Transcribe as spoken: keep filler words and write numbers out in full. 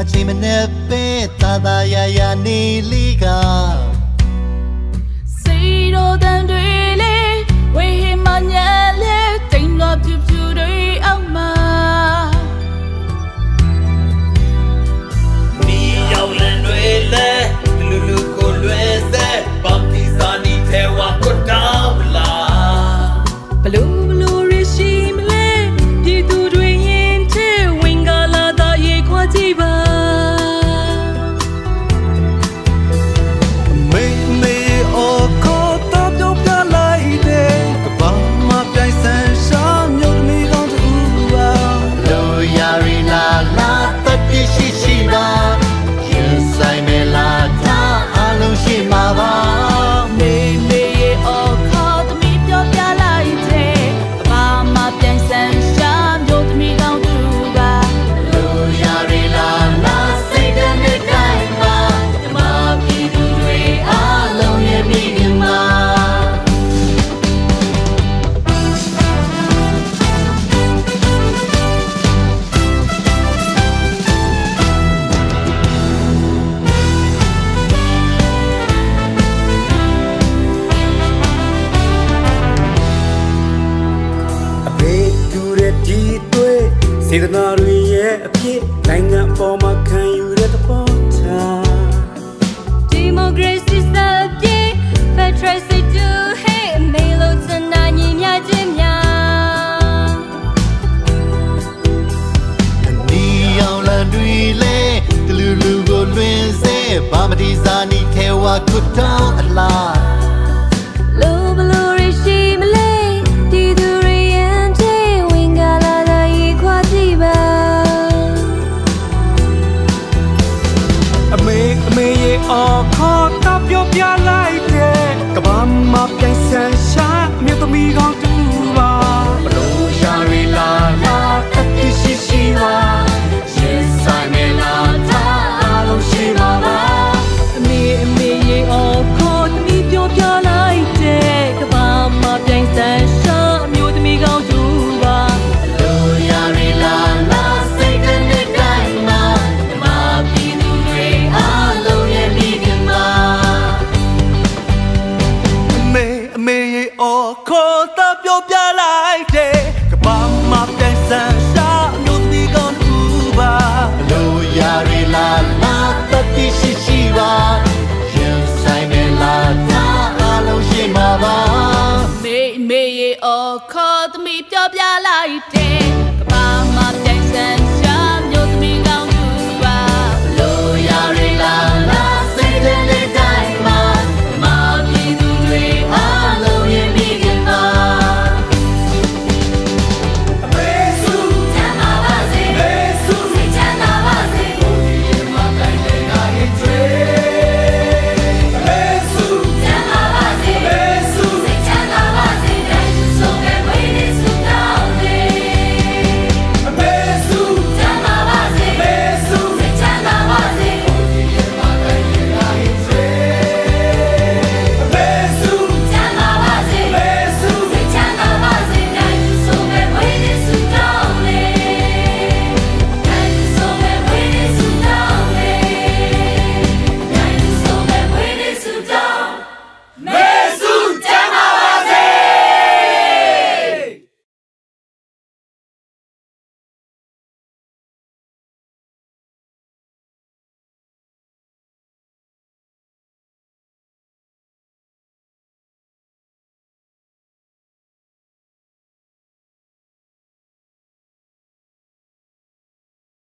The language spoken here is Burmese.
ချိန်မနဲ့ပဲသာသာယာယာနေလိကစိတ်တော်တန်တွေလေဝေဟင်မညာလေတိမ်တော်ပြူပြူတွေအောက်မှာနီရောက်လန်တွေလေလူလူကိုလွဲစဲပမ်တီစာနီထဲဝါကိုတောင်းလာဘလူးဘလူးရရှိမလဲပြည်သူတွေရင်ထဲဝင်ကလာတာရေခွာကြည့်ပါမေမေအော်ခေါ်တော့ပြောပြလိုက်တယ်ကဘာမှပြိုင်ဆန်းရှာမြို့သမီးကောင်းတူပါလိုရာရီလာလာတတိရှိရှိပါရင်ဆိုင်မလာတာအလုံးရှိမှာပါမေမေအော်ခေါ်သမီးပြောပြလိုက်တယ်ကဘာမှပြိုင်ဆန်းရှာမြို့သမီးကောင်းတူပါလိုရာရီလာလာစိတ်တဲ့တိုင်းမှာဓမ္မပြည်သူတွေအားလုံးရဲ့မိခင်မှာစေတနာတွေရဲ့အဖြစ်နိုင်ငံပေါ်မှာခံယူတဲ့သဘောထားဒီမိုကရေစီစပြေဖက်ထရစီတူဟေးမေလိုချင်နာညီမြချင်းများဒီအောင်လန်တွေလေတလူလူကိုလွင်စေဘာမတီစာနီထဲဝါကွတ်တောင်းအလားလူဘလူရရှိမလဲဒီသူတွေရင်ထဲဝင်ကလာတာရေခွာကြည့်ပါအမေအမေရဲ့အော်ခေါ်တော့ပြောပြလိုက်တယ်ကဘာမှပြိုင်ဆန်းရှာမြို့သမီးကောင်းတူပါဘလို့ရှာရီလာလာတတိရှိရှိပါရင်ဆိုင်မလာတာအလုံးရှိမှာပါအမေအမေရဲ့အော်ခေါ်သမီးပြောပြလိုက်တယ်ကဘာမှပြိုင်ဆန်းရှာမြို့သမီးကောင်းတူပါလိုရာရီလာလာစိတ်တဲ့တိုင်းမှာဓမ္မပြည်သူတွေအားလုံးရဲ့မိခင်မှာအမေအမေရဲ့အော်ခေါ်တော့ပြောပြလိုက်တယ်ကဘာမှပြိုင်ဆန်းရှာမြို့သမီးကောင်းတူပါလိုရာရီလာလာတတိရှိရှိပါရင်ဆိုင်မလာတာအလုံးရှိမှာပါမေမေရဲ့အော်ခေါ်သမီးပြောပြလိုက်တယ်